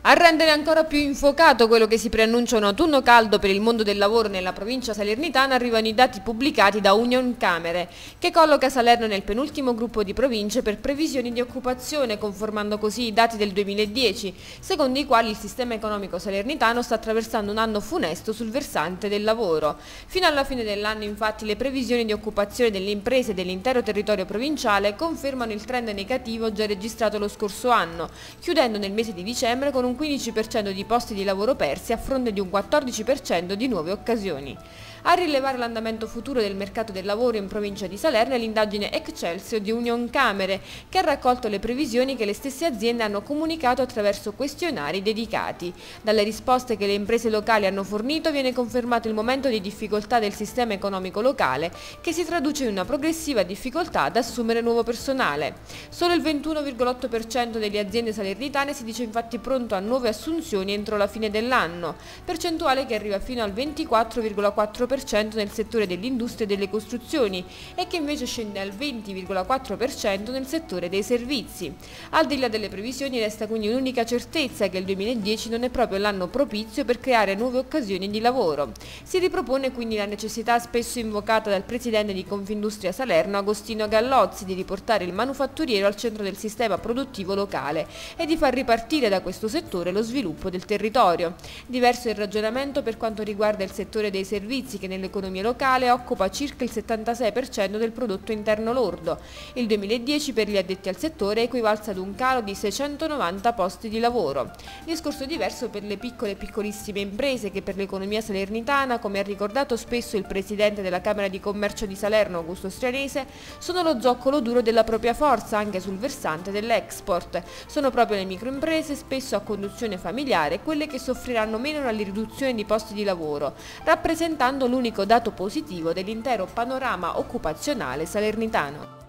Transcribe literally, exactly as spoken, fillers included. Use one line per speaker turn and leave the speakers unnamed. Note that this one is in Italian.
A rendere ancora più infuocato quello che si preannuncia un autunno caldo per il mondo del lavoro nella provincia salernitana arrivano i dati pubblicati da Unioncamere, che colloca Salerno nel penultimo gruppo di province per previsioni di occupazione, conformando così i dati del duemiladieci, secondo i quali il sistema economico salernitano sta attraversando un anno funesto sul versante del lavoro. Fino alla fine dell'anno, infatti, le previsioni di occupazione delle imprese dell'intero territorio provinciale confermano il trend negativo già registrato lo scorso anno, chiudendo nel mese di dicembre con un quindici per cento di posti di lavoro persi a fronte di un quattordici per cento di nuove occasioni. A rilevare l'andamento futuro del mercato del lavoro in provincia di Salerno è l'indagine Excelsior di Unioncamere, che ha raccolto le previsioni che le stesse aziende hanno comunicato attraverso questionari dedicati. Dalle risposte che le imprese locali hanno fornito viene confermato il momento di difficoltà del sistema economico locale, che si traduce in una progressiva difficoltà ad assumere nuovo personale. Solo il ventuno virgola otto per cento delle aziende salernitane si dice infatti pronto a nuove assunzioni entro la fine dell'anno, percentuale che arriva fino al ventiquattro virgola quattro per cento nel settore dell'industria e delle costruzioni e che invece scende al venti virgola quattro per cento nel settore dei servizi. Al di là delle previsioni resta quindi un'unica certezza, che il duemiladieci non è proprio l'anno propizio per creare nuove occasioni di lavoro. Si ripropone quindi la necessità spesso invocata dal presidente di Confindustria Salerno, Agostino Gallozzi, di riportare il manufatturiero al centro del sistema produttivo locale e di far ripartire da questo settore lo sviluppo del territorio. Diverso è il ragionamento per quanto riguarda il settore dei servizi, che nell'economia locale occupa circa il settantasei per cento del prodotto interno lordo. Il duemiladieci per gli addetti al settore equivalse ad un calo di seicentonovanta posti di lavoro. Discorso diverso per le piccole e piccolissime imprese, che per l'economia salernitana, come ha ricordato spesso il presidente della Camera di Commercio di Salerno, Augusto Strianese, sono lo zoccolo duro della propria forza anche sul versante dell'export. Sono proprio le microimprese, spesso a conduzione familiare, quelle che soffriranno meno la riduzione di posti di lavoro, rappresentando l'unico dato positivo dell'intero panorama occupazionale salernitano.